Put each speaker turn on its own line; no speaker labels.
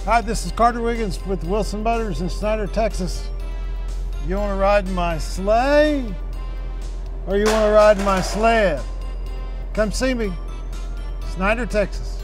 Hi, this is Carter Wiggins with Wilson Motors in Snyder, Texas. You want to ride in my sleigh or you want to ride in my sled? Come see me, Snyder, Texas.